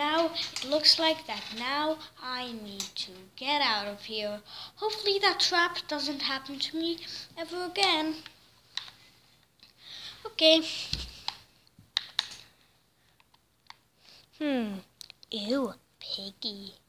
now it looks like that now I need to get out of here. Hopefully that trap doesn't happen to me ever again. Okay. Ew, piggy.